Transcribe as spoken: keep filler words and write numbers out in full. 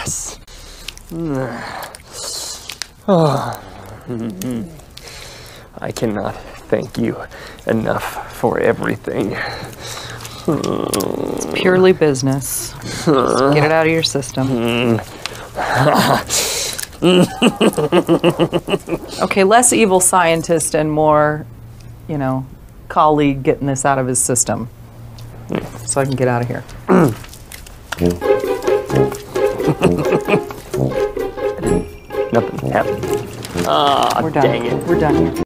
Yes. Oh. I cannot thank you enough for everything. It's purely business. Just get it out of your system. Okay, less evil scientist and more, you know, colleague getting this out of his system. So I can get out of here. Nothing happened. Ah, We're done. dang it. We're done here.